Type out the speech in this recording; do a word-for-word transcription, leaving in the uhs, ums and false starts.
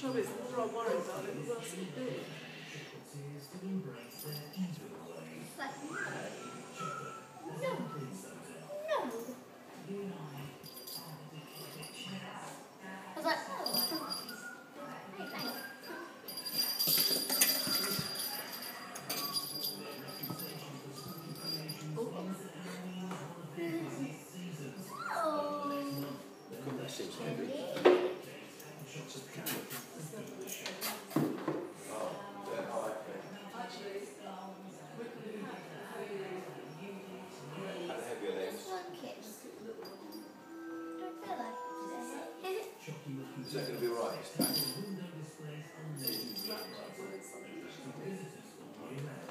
trouble is, the more I worry about it, the worse it'll be. Like, no. No. I was like, oh. Hey, thanks. That seems heavy. How heavy are they? Don't feel like it. Is that going to be right?